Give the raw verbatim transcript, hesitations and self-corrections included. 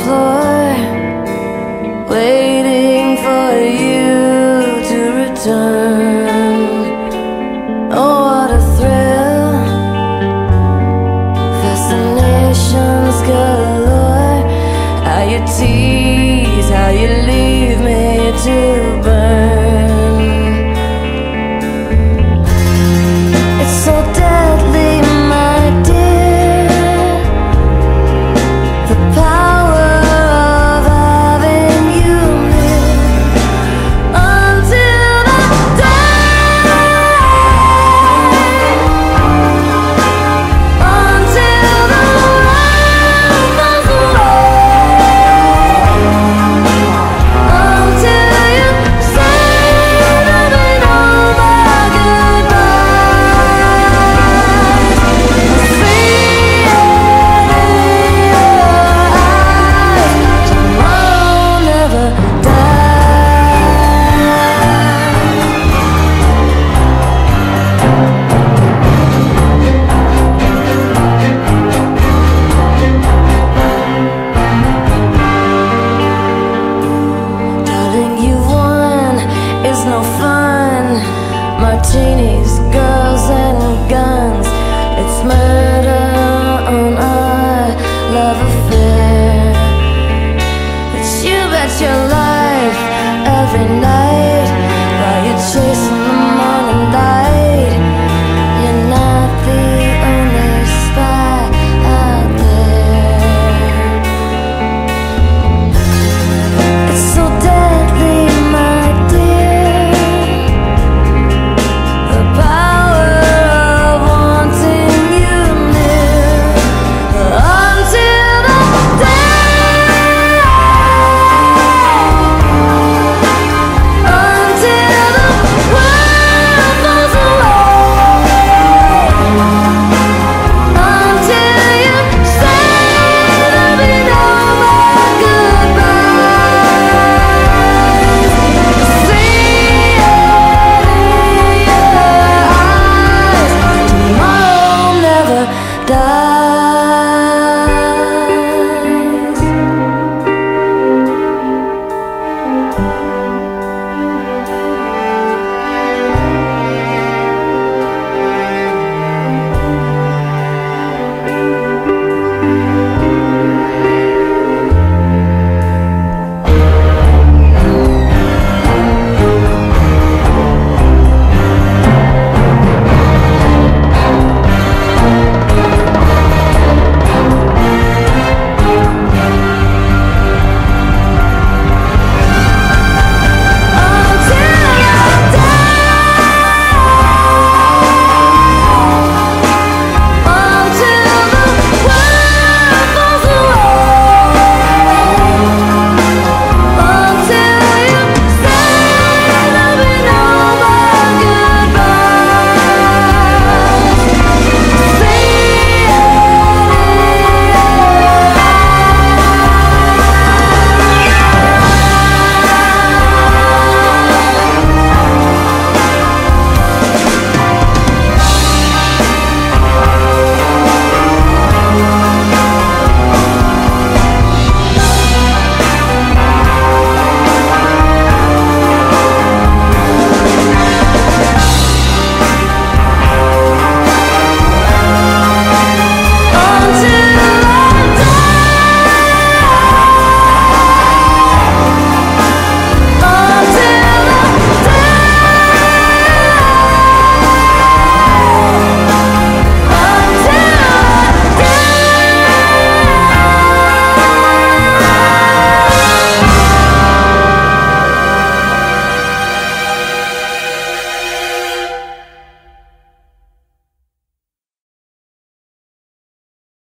floor, waiting for you to return. Oh, what a thrill, fascinations galore. How you tease, how you leave me to burn. It's so deadly, my dear, the power of having you near. Until the dawn, until the world falls away, until you say nothing over goodbye. See it in your eyes, tomorrow never dies. Darling, you won, it's no fun. Martinis